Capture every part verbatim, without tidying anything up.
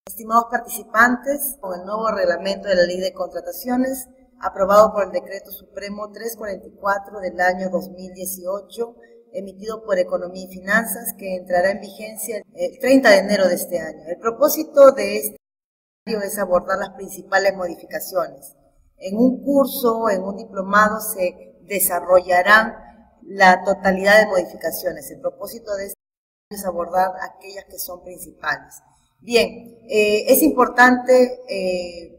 Estimados participantes, con el nuevo reglamento de la Ley de Contrataciones, aprobado por el Decreto Supremo trescientos cuarenta y cuatro del año dos mil dieciocho, emitido por Economía y Finanzas, que entrará en vigencia el treinta de enero de este año. El propósito de este año es abordar las principales modificaciones. En un curso, en un diplomado, se desarrollarán la totalidad de modificaciones. El propósito de este año es abordar aquellas que son principales. Bien, eh, es importante eh,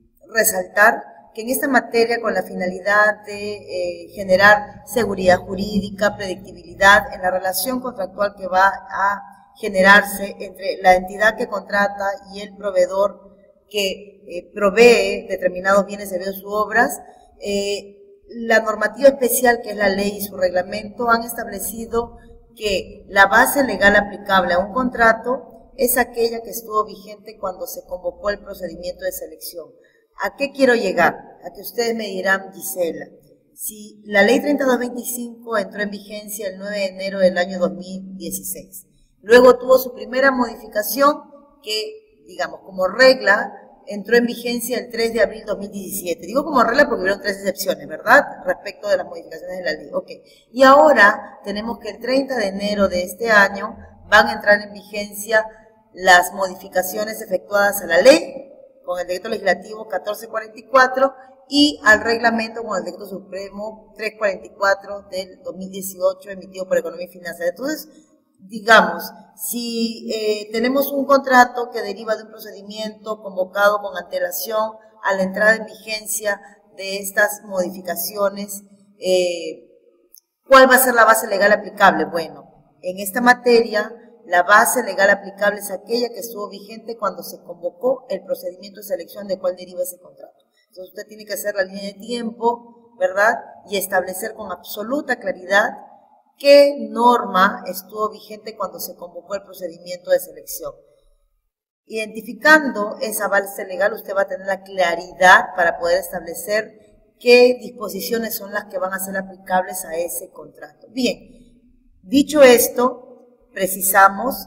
resaltar que en esta materia, con la finalidad de eh, generar seguridad jurídica, predictibilidad en la relación contractual que va a generarse entre la entidad que contrata y el proveedor que eh, provee determinados bienes, servicios u obras, eh, la normativa especial, que es la ley y su reglamento, han establecido que la base legal aplicable a un contrato es aquella que estuvo vigente cuando se convocó el procedimiento de selección. ¿A qué quiero llegar? A que ustedes me dirán, Gisela, si la ley treinta y dos veinticinco entró en vigencia el nueve de enero del año dos mil dieciséis, luego tuvo su primera modificación que, digamos, como regla, entró en vigencia el tres de abril de dos mil diecisiete. Digo como regla porque hubieron tres excepciones, ¿verdad? Respecto de las modificaciones de la ley. Ok. Y ahora tenemos que el treinta de enero de este año van a entrar en vigencia las modificaciones efectuadas a la ley con el Decreto Legislativo catorce cuarenta y cuatro y al reglamento con el Decreto Supremo trescientos cuarenta y cuatro del dos mil dieciocho emitido por Economía y Finanzas. Entonces, digamos, si eh, tenemos un contrato que deriva de un procedimiento convocado con antelación a la entrada en vigencia de estas modificaciones, eh, ¿cuál va a ser la base legal aplicable? Bueno, en esta materia, la base legal aplicable es aquella que estuvo vigente cuando se convocó el procedimiento de selección de cuál deriva ese contrato. Entonces usted tiene que hacer la línea de tiempo, ¿verdad? Y establecer con absoluta claridad qué norma estuvo vigente cuando se convocó el procedimiento de selección. Identificando esa base legal, usted va a tener la claridad para poder establecer qué disposiciones son las que van a ser aplicables a ese contrato. Bien, dicho esto, precisamos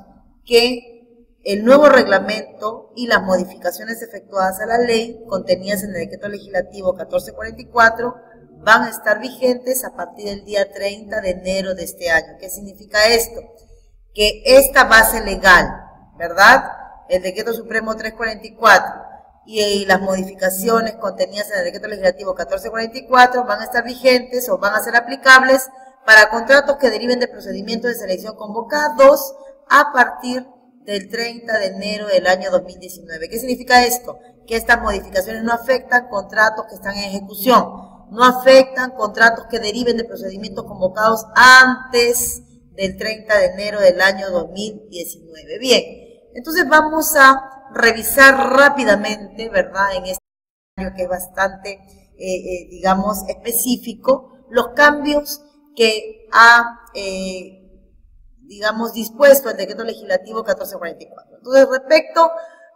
que el nuevo reglamento y las modificaciones efectuadas a la ley contenidas en el Decreto Legislativo catorce cuarenta y cuatro van a estar vigentes a partir del día treinta de enero de este año. ¿Qué significa esto? Que esta base legal, ¿verdad? El Decreto Supremo trescientos cuarenta y cuatro y, y las modificaciones contenidas en el Decreto Legislativo catorce cuarenta y cuatro van a estar vigentes o van a ser aplicables para contratos que deriven de procedimientos de selección convocados a partir del treinta de enero del año dos mil diecinueve. ¿Qué significa esto? Que estas modificaciones no afectan contratos que están en ejecución, no afectan contratos que deriven de procedimientos convocados antes del treinta de enero del año dos mil diecinueve. Bien, entonces vamos a revisar rápidamente, ¿verdad?, en este año que es bastante, eh, eh, digamos, específico, los cambios que ha, eh, digamos, dispuesto el Decreto Legislativo catorce cuarenta y cuatro. Entonces, respecto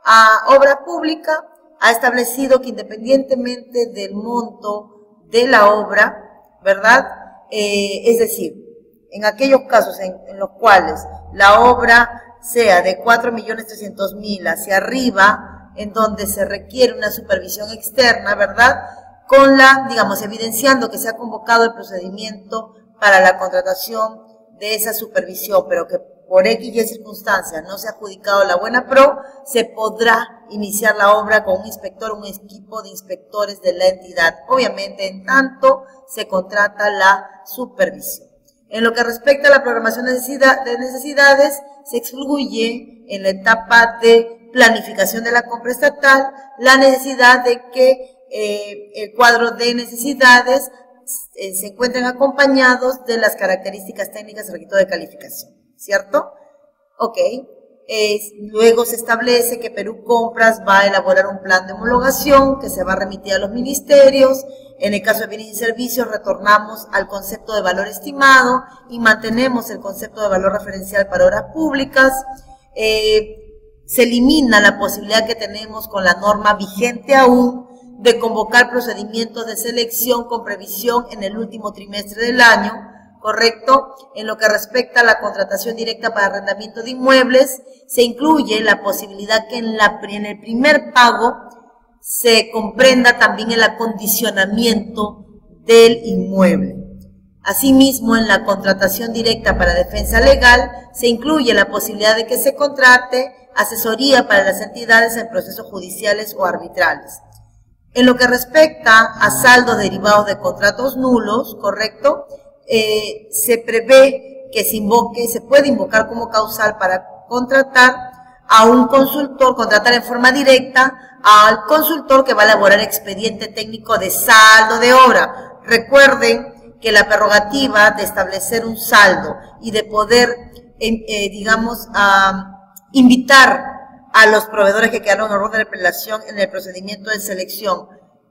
a obra pública, ha establecido que independientemente del monto de la obra, ¿verdad?, eh, es decir, en aquellos casos en, en los cuales la obra sea de cuatro millones trescientos mil hacia arriba, en donde se requiere una supervisión externa, ¿verdad?, con la, digamos, evidenciando que se ha convocado el procedimiento para la contratación de esa supervisión, pero que por X y circunstancias no se ha adjudicado la buena pro, se podrá iniciar la obra con un inspector, un equipo de inspectores de la entidad, obviamente en tanto se contrata la supervisión. En lo que respecta a la programación de necesidades, se excluye en la etapa de planificación de la compra estatal la necesidad de que eh, el cuadro de necesidades eh, se encuentren acompañados de las características técnicas y requisitos de calificación, ¿cierto? Ok. Eh, luego se establece que Perú Compras va a elaborar un plan de homologación que se va a remitir a los ministerios. En el caso de bienes y servicios retornamos al concepto de valor estimado y mantenemos el concepto de valor referencial para obras públicas. Eh, se elimina la posibilidad que tenemos con la norma vigente aún de convocar procedimientos de selección con previsión en el último trimestre del año, correcto, en lo que respecta a la contratación directa para arrendamiento de inmuebles, se incluye la posibilidad que en, la, en el primer pago se comprenda también el acondicionamiento del inmueble. Asimismo, en la contratación directa para defensa legal, se incluye la posibilidad de que se contrate asesoría para las entidades en procesos judiciales o arbitrales. En lo que respecta a saldos derivados de contratos nulos, correcto, eh, se prevé que se invoque, se puede invocar como causal para contratar a un consultor, contratar en forma directa al consultor que va a elaborar expediente técnico de saldo de obra. Recuerden que la prerrogativa de establecer un saldo y de poder, eh, eh, digamos, uh, invitar a los proveedores que quedaron en orden de prelación en el procedimiento de selección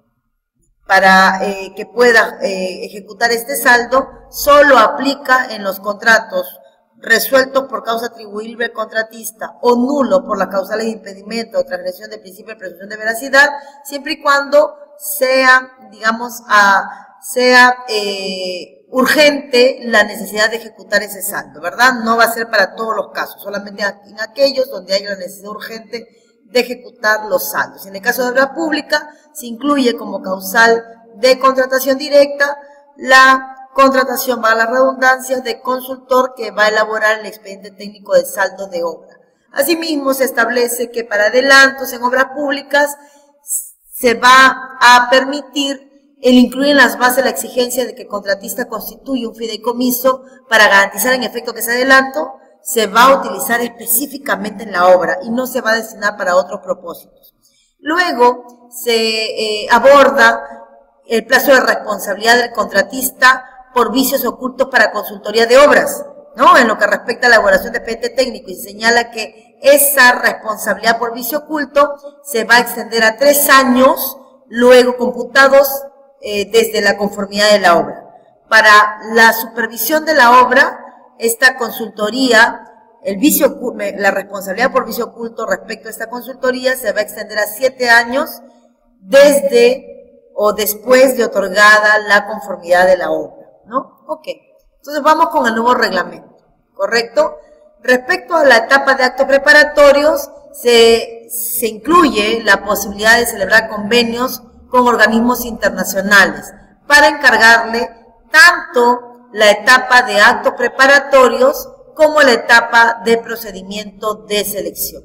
para eh, que pueda eh, ejecutar este saldo, solo aplica en los contratos resueltos por causa atribuible al contratista o nulo por las causales de impedimento o transgresión del principio de presunción de veracidad, siempre y cuando sea, digamos, a, sea eh, urgente la necesidad de ejecutar ese saldo, ¿verdad? No va a ser para todos los casos, solamente en aquellos donde haya la necesidad urgente de ejecutar los saldos. En el caso de obra pública, se incluye como causal de contratación directa la contratación, va a la redundancia, de consultor que va a elaborar el expediente técnico de saldo de obra. Asimismo, se establece que para adelantos en obras públicas se va a permitir el incluir en las bases la exigencia de que el contratista constituya un fideicomiso para garantizar en efecto que ese adelanto se va a utilizar específicamente en la obra y no se va a destinar para otros propósitos. Luego se eh, aborda el plazo de responsabilidad del contratista por vicios ocultos para consultoría de obras, ¿no? En lo que respecta a la elaboración de expediente técnico, y señala que esa responsabilidad por vicio oculto se va a extender a tres años, luego computados eh, desde la conformidad de la obra. Para la supervisión de la obra, esta consultoría, el vicio, la responsabilidad por vicio oculto respecto a esta consultoría se va a extender a siete años desde o después de otorgada la conformidad de la obra, ¿no? Ok, entonces vamos con el nuevo reglamento, ¿correcto? Respecto a la etapa de actos preparatorios, se, se incluye la posibilidad de celebrar convenios con organismos internacionales para encargarle tanto la etapa de actos preparatorios como la etapa de procedimiento de selección.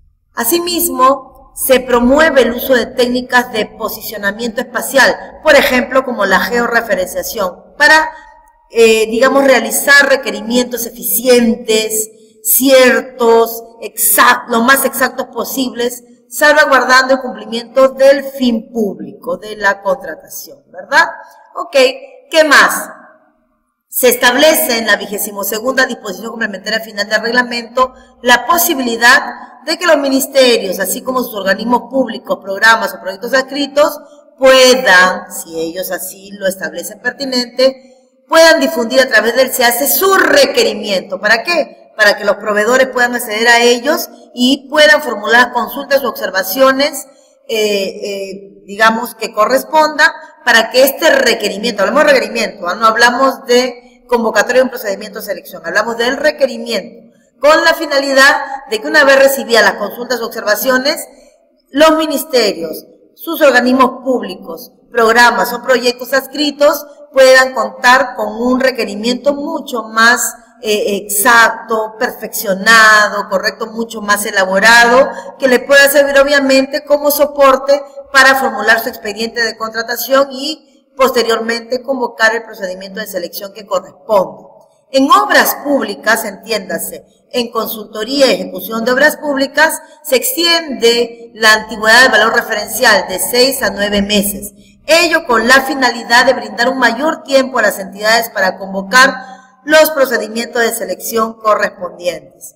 Asimismo, se promueve el uso de técnicas de posicionamiento espacial, por ejemplo, como la georreferenciación, para, eh, digamos, realizar requerimientos eficientes, ciertos, exactos, lo más exactos posibles, salvaguardando el cumplimiento del fin público de la contratación, ¿verdad? Ok, ¿qué más? Se establece en la vigésima segunda disposición complementaria final del reglamento la posibilidad de que los ministerios, así como sus organismos públicos, programas o proyectos adscritos, puedan, si ellos así lo establecen pertinente, puedan difundir a través del S E A C E su requerimiento. ¿Para qué? Para que los proveedores puedan acceder a ellos y puedan formular consultas o observaciones, eh, eh, digamos, que corresponda para que este requerimiento, hablamos de requerimiento, ¿eh? No hablamos de convocatoria de un procedimiento de selección, hablamos del requerimiento, con la finalidad de que una vez recibidas las consultas o observaciones, los ministerios, sus organismos públicos, programas o proyectos adscritos puedan contar con un requerimiento mucho más eh, exacto, perfeccionado, correcto, mucho más elaborado, que le pueda servir obviamente como soporte para formular su expediente de contratación y posteriormente convocar el procedimiento de selección que corresponde. En obras públicas, entiéndase, en consultoría y ejecución de obras públicas, se extiende la antigüedad del valor referencial de seis a nueve meses. Ello con la finalidad de brindar un mayor tiempo a las entidades para convocar los procedimientos de selección correspondientes.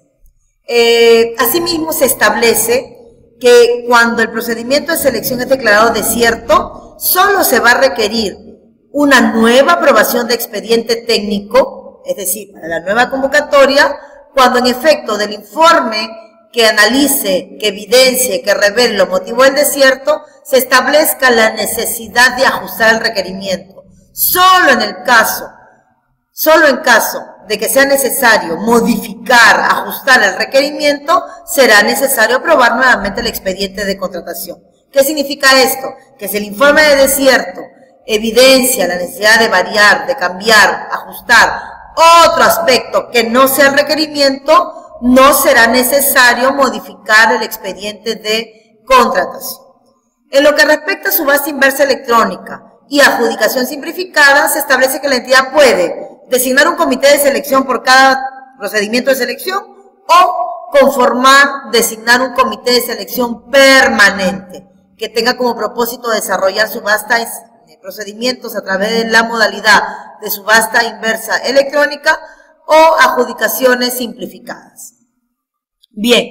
Eh, asimismo, se establece que cuando el procedimiento de selección es declarado desierto, solo se va a requerir una nueva aprobación de expediente técnico, es decir, para la nueva convocatoria, cuando en efecto del informe que analice, que evidencie, que revele los motivos del desierto, se establezca la necesidad de ajustar el requerimiento. Solo en el caso Solo en caso de que sea necesario modificar, ajustar el requerimiento, será necesario aprobar nuevamente el expediente de contratación. ¿Qué significa esto? Que si el informe de desierto evidencia la necesidad de variar, de cambiar, ajustar otro aspecto que no sea el requerimiento, no será necesario modificar el expediente de contratación. En lo que respecta a subasta inversa electrónica y adjudicación simplificada, se establece que la entidad puede designar un comité de selección por cada procedimiento de selección o conformar, designar un comité de selección permanente que tenga como propósito desarrollar subastas, procedimientos a través de la modalidad de subasta inversa electrónica o adjudicaciones simplificadas. Bien,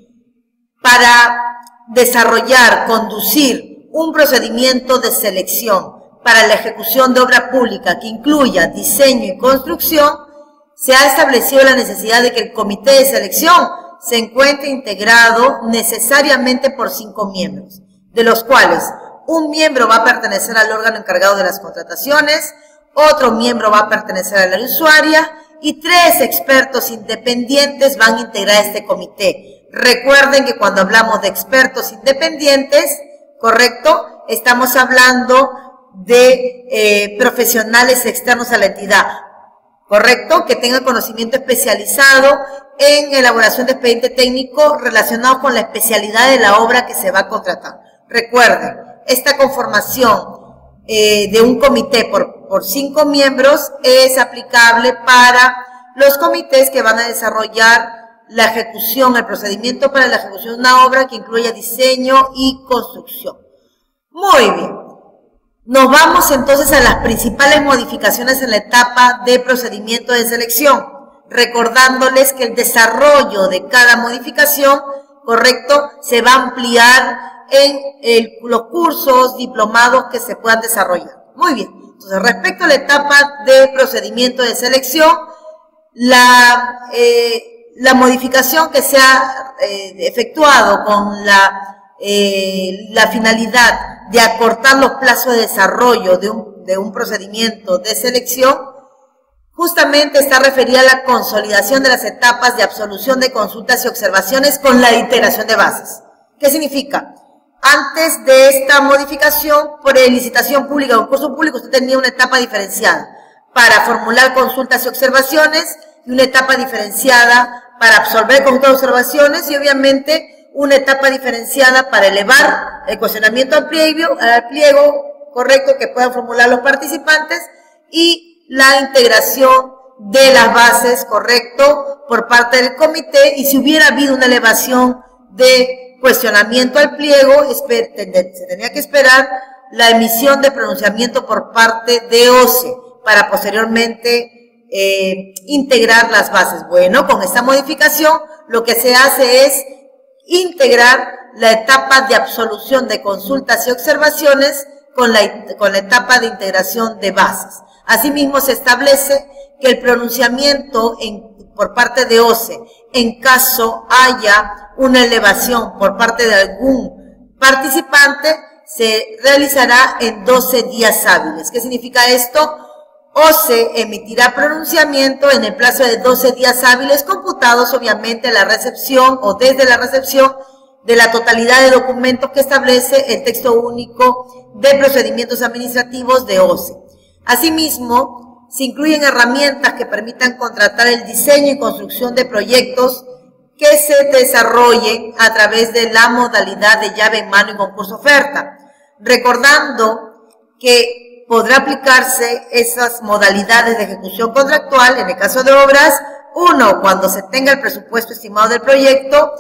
para desarrollar, conducir un procedimiento de selección para la ejecución de obra pública que incluya diseño y construcción, se ha establecido la necesidad de que el comité de selección se encuentre integrado necesariamente por cinco miembros, de los cuales un miembro va a pertenecer al órgano encargado de las contrataciones, otro miembro va a pertenecer a la usuaria y tres expertos independientes van a integrar este comité. Recuerden que cuando hablamos de expertos independientes, ¿correcto? Estamos hablando de eh, profesionales externos a la entidad, ¿correcto? Que tengan conocimiento especializado en elaboración de expediente técnico relacionado con la especialidad de la obra que se va a contratar. Recuerden, esta conformación eh, de un comité por, por cinco miembros es aplicable para los comités que van a desarrollar la ejecución, el procedimiento para la ejecución de una obra que incluya diseño y construcción. Muy bien. Nos vamos entonces a las principales modificaciones en la etapa de procedimiento de selección, recordándoles que el desarrollo de cada modificación, correcto, se va a ampliar en el, los cursos, diplomados que se puedan desarrollar. Muy bien. Entonces, respecto a la etapa de procedimiento de selección, la, eh, la modificación que se ha eh, efectuado con la, eh, la finalidad de acortar los plazos de desarrollo de un, de un procedimiento de selección, justamente está referida a la consolidación de las etapas de absolución de consultas y observaciones con la integración de bases. ¿Qué significa? Antes de esta modificación, por licitación pública o concurso público, usted tenía una etapa diferenciada para formular consultas y observaciones y una etapa diferenciada para absolver consultas y observaciones y obviamente una etapa diferenciada para elevar el cuestionamiento al pliego, al pliego correcto que puedan formular los participantes y la integración de las bases, correcto, por parte del comité, y si hubiera habido una elevación de cuestionamiento al pliego, se tenía que esperar la emisión de pronunciamiento por parte de O C E para posteriormente eh, integrar las bases. Bueno, con esta modificación lo que se hace es integrar la etapa de absolución de consultas y observaciones con la, con la etapa de integración de bases. Asimismo, se establece que el pronunciamiento en, por parte de O C E, en caso haya una elevación por parte de algún participante, se realizará en doce días hábiles. ¿Qué significa esto? O C E emitirá pronunciamiento en el plazo de doce días hábiles, computados obviamente la recepción o desde la recepción de la totalidad de documentos que establece el texto único de procedimientos administrativos de O C E. Asimismo, se incluyen herramientas que permitan contratar el diseño y construcción de proyectos que se desarrollen a través de la modalidad de llave en mano y concurso oferta, recordando que podrá aplicarse esas modalidades de ejecución contractual en el caso de obras, uno, cuando se tenga el presupuesto estimado del proyecto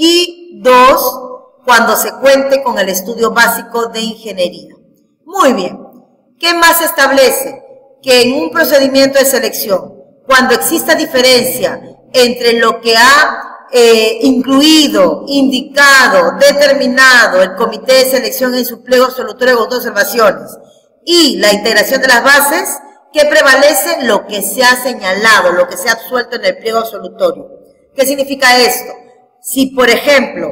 y dos, cuando se cuente con el estudio básico de ingeniería. Muy bien. ¿Qué más se establece? Que en un procedimiento de selección, cuando exista diferencia entre lo que ha eh, incluido, indicado, determinado el comité de selección en su pliego absolutorio con observaciones y la integración de las bases, que prevalece lo que se ha señalado, lo que se ha absuelto en el pliego absolutorio. ¿Qué significa esto? Si, por ejemplo,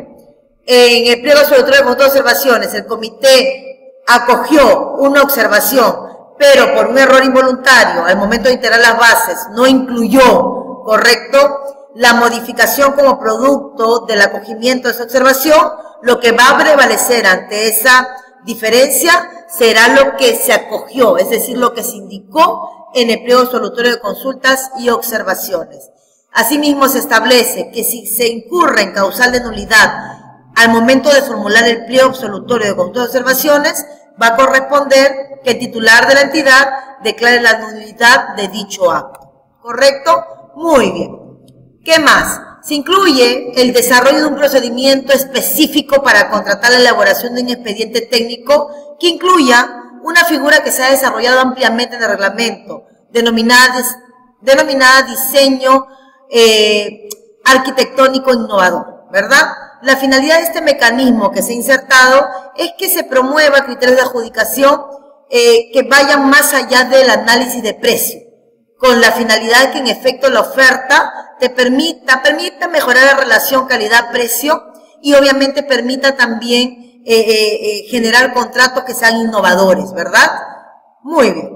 en el pliego absolutorio con observaciones el comité acogió una observación, pero por un error involuntario, al momento de integrar las bases, no incluyó, ¿correcto?, la modificación como producto del acogimiento de esa observación, lo que va a prevalecer ante esa diferencia será lo que se acogió, es decir, lo que se indicó en el pliego absolutorio de consultas y observaciones. Asimismo, se establece que si se incurre en causal de nulidad al momento de formular el pliego absolutorio de consultas y observaciones, va a corresponder que el titular de la entidad declare la nulidad de dicho acto. ¿Correcto? Muy bien. ¿Qué más? Se incluye el desarrollo de un procedimiento específico para contratar la elaboración de un expediente técnico que incluya una figura que se ha desarrollado ampliamente en el reglamento, denominada, denominada diseño eh, arquitectónico innovador, ¿verdad? La finalidad de este mecanismo que se ha insertado es que se promueva criterios de adjudicación eh, que vayan más allá del análisis de precio, con la finalidad de que en efecto la oferta te permita, permita mejorar la relación calidad-precio y obviamente permita también eh, eh, eh, generar contratos que sean innovadores, ¿verdad? Muy bien.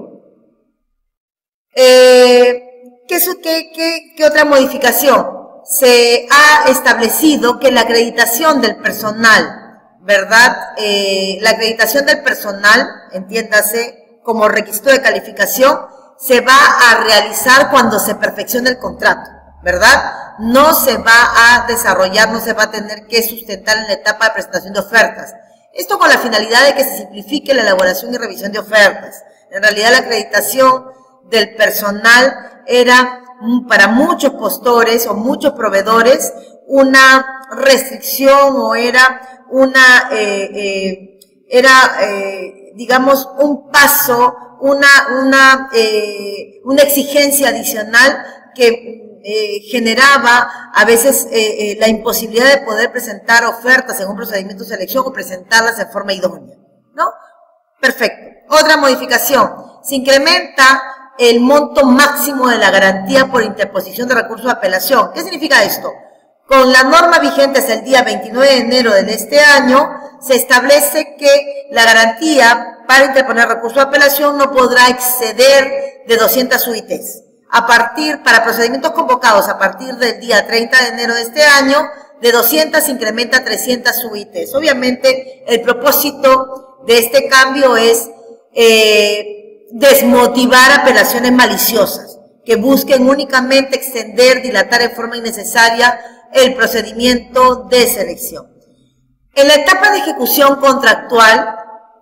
Eh, ¿qué, qué, qué, ¿Qué otra modificación? Se ha establecido que la acreditación del personal, ¿verdad? Eh, la acreditación del personal, entiéndase, como requisito de calificación, se va a realizar cuando se perfeccione el contrato, ¿verdad? No se va a desarrollar, no se va a tener que sustentar en la etapa de presentación de ofertas. Esto con la finalidad de que se simplifique la elaboración y revisión de ofertas. En realidad la acreditación del personal era para muchos postores o muchos proveedores una restricción o era una, eh, eh, era, eh, digamos, un paso, una, una, eh, una exigencia adicional que eh, generaba a veces eh, eh, la imposibilidad de poder presentar ofertas en un procedimiento de selección o presentarlas en forma idónea, ¿no? Perfecto. Otra modificación. Se incrementa el monto máximo de la garantía por interposición de recurso de apelación. ¿Qué significa esto? Con la norma vigente hasta el día veintinueve de enero de este año, se establece que la garantía para interponer recurso de apelación no podrá exceder de doscientas U I Ts. A partir, para procedimientos convocados a partir del día treinta de enero de este año, de doscientas se incrementa a trescientas U I Ts. Obviamente, el propósito de este cambio es eh, desmotivar apelaciones maliciosas que busquen únicamente extender, dilatar en forma innecesaria el procedimiento de selección. En la etapa de ejecución contractual,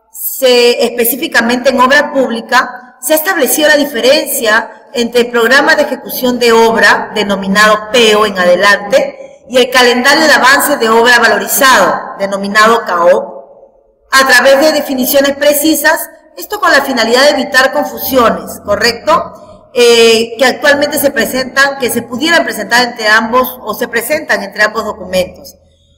se, específicamente en obra pública, se ha establecido la diferencia entre el programa de ejecución de obra, denominado P E O en adelante, y el calendario de avance de obra valorizado, denominado C A O P, a través de definiciones precisas. Esto con la finalidad de evitar confusiones, ¿correcto? Eh, que actualmente se presentan, que se pudieran presentar entre ambos o se presentan entre ambos documentos.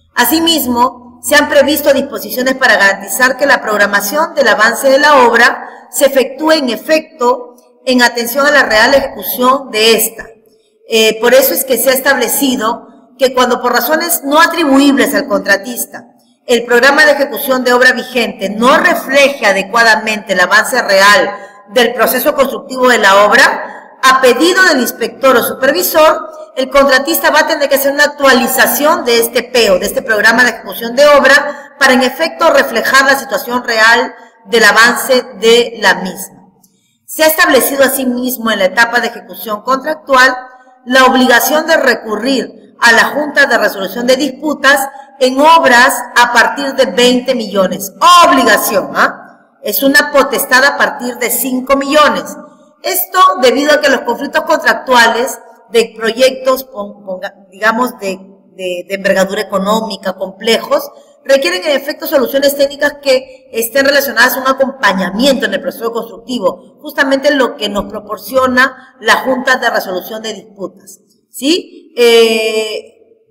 Asimismo, se han previsto disposiciones para garantizar que la programación del avance de la obra se efectúe en efecto en atención a la real ejecución de esta. Eh, por eso es que se ha establecido que cuando por razones no atribuibles al contratista el programa de ejecución de obra vigente no refleje adecuadamente el avance real del proceso constructivo de la obra, a pedido del inspector o supervisor, el contratista va a tener que hacer una actualización de este P E O, de este programa de ejecución de obra, para en efecto reflejar la situación real del avance de la misma. Se ha establecido asimismo en la etapa de ejecución contractual la obligación de recurrir a la Junta de Resolución de Disputas en obras a partir de veinte millones. Obligación, ¿ah? Es una potestad a partir de cinco millones. Esto debido a que los conflictos contractuales de proyectos, digamos, de, de, de envergadura económica, complejos, requieren en efecto soluciones técnicas que estén relacionadas a un acompañamiento en el proceso constructivo, justamente lo que nos proporciona la Junta de Resolución de Disputas, ¿sí? Eh,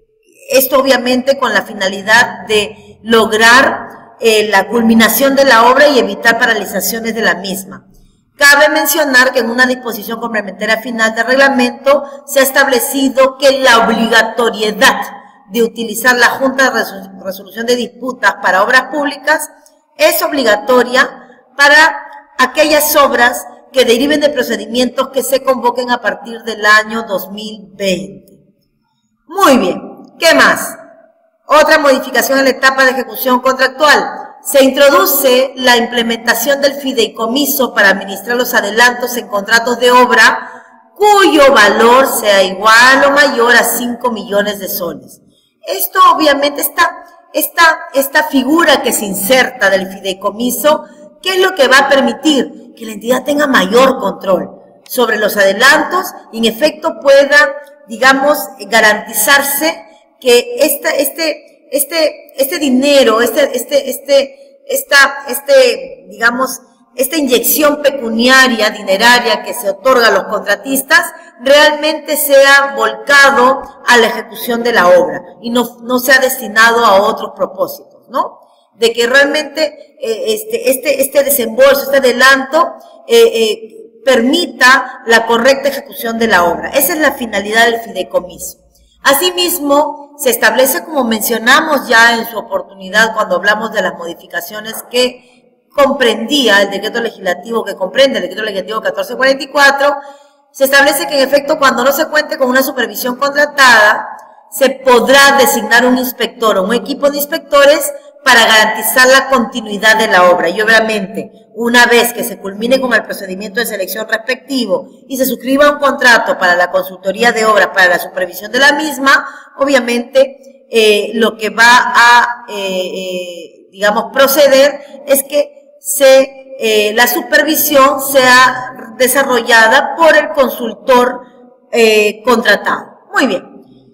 esto obviamente con la finalidad de lograr eh, la culminación de la obra y evitar paralizaciones de la misma. Cabe mencionar que en una disposición complementaria final del reglamento se ha establecido que la obligatoriedad de utilizar la Junta de Resolución de Disputas para obras públicas es obligatoria para aquellas obras que deriven de procedimientos que se convoquen a partir del año dos mil veinte. Muy bien, ¿qué más? Otra modificación en la etapa de ejecución contractual. Se introduce la implementación del fideicomiso para administrar los adelantos en contratos de obra cuyo valor sea igual o mayor a cinco millones de soles. Esto obviamente, esta, esta, esta figura que se inserta del fideicomiso, ¿qué es lo que va a permitir? Que la entidad tenga mayor control sobre los adelantos y en efecto pueda, digamos, garantizarse que esta, este, este, este dinero, este, este, este, esta, este, digamos, esta inyección pecuniaria, dineraria que se otorga a los contratistas, realmente sea volcado a la ejecución de la obra y no, no sea destinado a otros propósitos, ¿no? De que realmente eh, este, este, este desembolso, este adelanto, eh, eh, permita la correcta ejecución de la obra. Esa es la finalidad del fideicomiso. Asimismo, se establece, como mencionamos ya en su oportunidad cuando hablamos de las modificaciones que comprendía el decreto legislativo, que comprende el decreto legislativo catorce cuarenta y cuatro, se establece que en efecto cuando no se cuente con una supervisión contratada, se podrá designar un inspector o un equipo de inspectores para garantizar la continuidad de la obra. Y obviamente, una vez que se culmine con el procedimiento de selección respectivo y se suscriba un contrato para la consultoría de obras, para la supervisión de la misma, obviamente eh, lo que va a, eh, eh, digamos, proceder es que se, eh, la supervisión sea desarrollada por el consultor eh, contratado. Muy bien.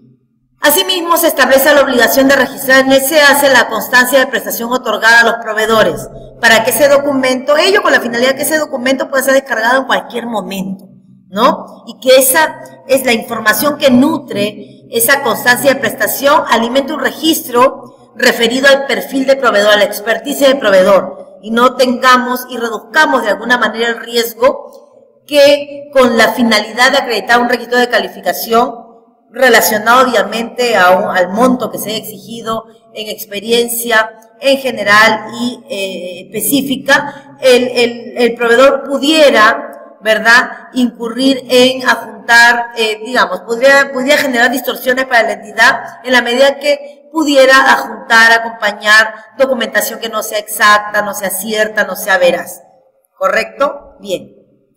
Asimismo, se establece la obligación de registrar en el S E A C E la constancia de prestación otorgada a los proveedores, para que ese documento, ello con la finalidad que ese documento pueda ser descargado en cualquier momento, ¿no? Y que esa es la información que nutre esa constancia de prestación, alimenta un registro referido al perfil de proveedor, a la experticia del proveedor, y no tengamos y reduzcamos de alguna manera el riesgo que con la finalidad de acreditar un requisito de calificación relacionado obviamente a un, al monto que se ha exigido en experiencia en general y eh, específica, el, el, el proveedor pudiera, ¿verdad?, incurrir en adjuntar, eh, digamos, pudiera, pudiera generar distorsiones para la entidad en la medida que pudiera adjuntar, acompañar documentación que no sea exacta, no sea cierta, no sea veraz. ¿Correcto? Bien.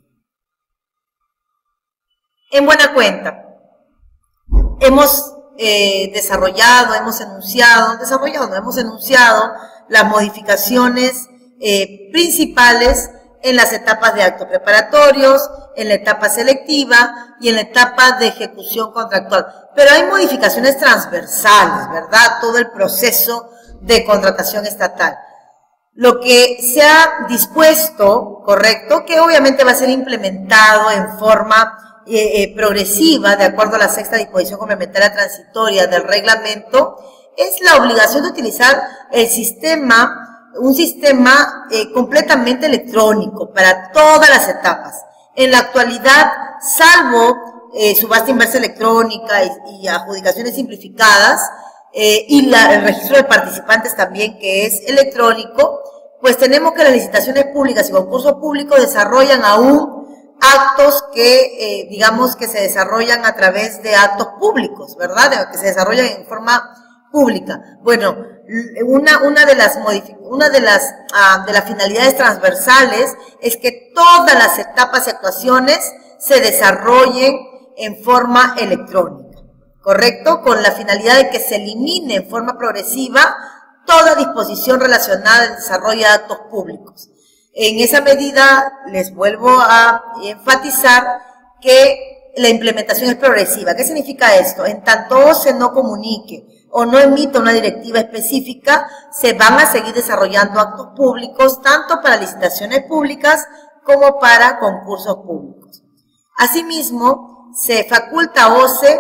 En buena cuenta, hemos eh, desarrollado, hemos enunciado, desarrollado, no, hemos enunciado las modificaciones eh, principales en las etapas de actos preparatorios, en la etapa selectiva y en la etapa de ejecución contractual. Pero hay modificaciones transversales, ¿verdad? Todo el proceso de contratación estatal. Lo que se ha dispuesto, correcto, que obviamente va a ser implementado en forma Eh, eh, progresiva, de acuerdo a la sexta disposición complementaria transitoria del reglamento, es la obligación de utilizar el sistema, un sistema eh, completamente electrónico para todas las etapas. En la actualidad, salvo eh, subasta inversa electrónica y, y adjudicaciones simplificadas, eh, y la, el registro de participantes también, que es electrónico, pues tenemos que las licitaciones públicas y concursos públicos desarrollan aún actos que, eh, digamos, que se desarrollan a través de actos públicos, ¿verdad? Que se desarrollan en forma pública. Bueno, una, una de las una de las, uh, de las finalidades transversales es que todas las etapas y actuaciones se desarrollen en forma electrónica, ¿correcto? Con la finalidad de que se elimine en forma progresiva toda disposición relacionada al desarrollo de actos públicos. En esa medida, les vuelvo a enfatizar que la implementación es progresiva. ¿Qué significa esto? En tanto se no comunique o no emita una directiva específica, se van a seguir desarrollando actos públicos, tanto para licitaciones públicas como para concursos públicos. Asimismo, se faculta a O C E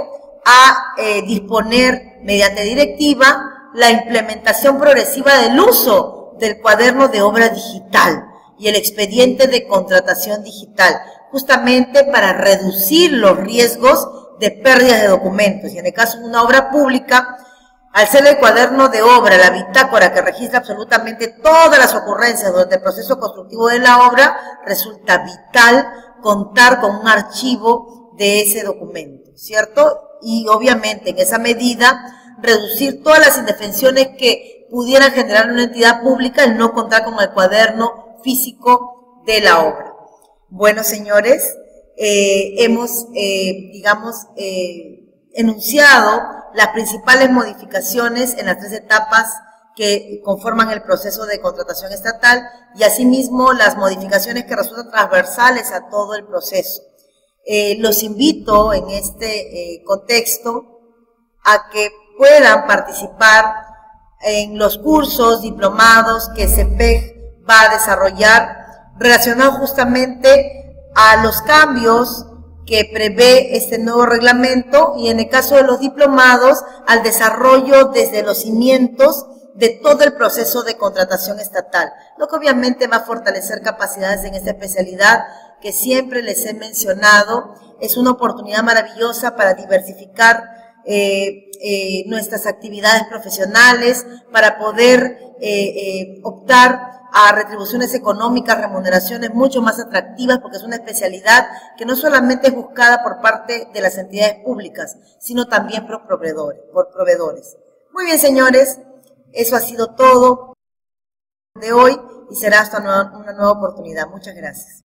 a eh, disponer, mediante directiva, la implementación progresiva del uso del cuaderno de obra digital y el expediente de contratación digital, justamente para reducir los riesgos de pérdidas de documentos. Y en el caso de una obra pública, Al ser el cuaderno de obra, la bitácora que registra absolutamente todas las ocurrencias durante el proceso constructivo de la obra, resulta vital contar con un archivo de ese documento, ¿cierto? Y obviamente en esa medida reducir todas las indefensiones que pudieran generar una entidad pública el no contar con el cuaderno físico de la obra. Bueno, señores, eh, hemos, eh, digamos, eh, enunciado las principales modificaciones en las tres etapas que conforman el proceso de contratación estatal y asimismo las modificaciones que resultan transversales a todo el proceso. Eh, los invito en este eh, contexto a que puedan participar en los cursos, diplomados que CEPEG va a desarrollar relacionados justamente a los cambios que prevé este nuevo reglamento y en el caso de los diplomados al desarrollo desde los cimientos de todo el proceso de contratación estatal, lo que obviamente va a fortalecer capacidades en esta especialidad que siempre les he mencionado. Es una oportunidad maravillosa para diversificar eh, eh, nuestras actividades profesionales, para poder eh, eh, optar a retribuciones económicas, remuneraciones mucho más atractivas, porque es una especialidad que no solamente es buscada por parte de las entidades públicas, sino también por proveedores. Por proveedores. Muy bien, señores, eso ha sido todo de hoy y será hasta una, una nueva oportunidad. Muchas gracias.